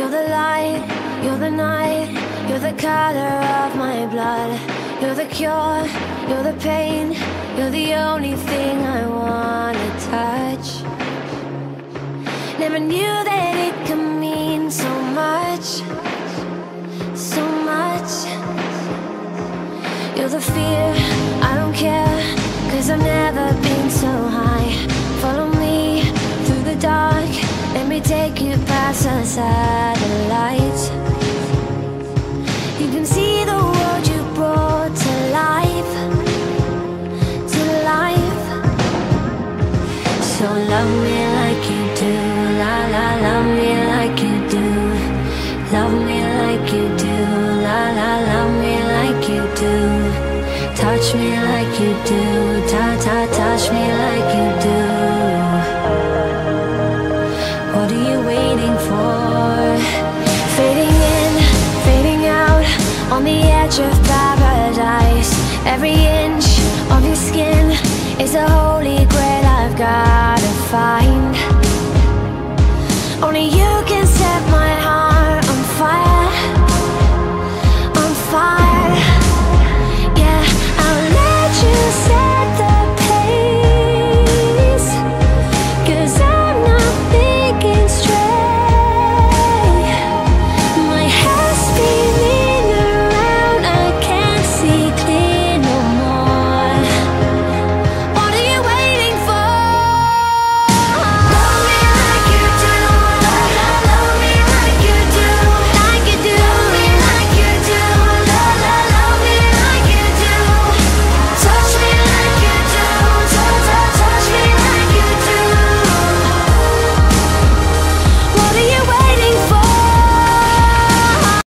You're the light, you're the night, you're the color of my blood. You're the cure, you're the pain, you're the only thing I wanna touch. Never knew that it could mean so much, so much. You're the fear, I don't care, 'cause I've never been so high. Follow me through the dark, let me take you past the satellites. You can see the world you brought to life, to life. So love me like you do, la la, love me like you do. Love me like you do, la la, love me like you do. Touch me like you do, ta ta, touch me like you do. What are you waiting for? Fading in, fading out, on the edge of paradise. Every inch of your skin is a holy grail I've gotta find. Only you can set my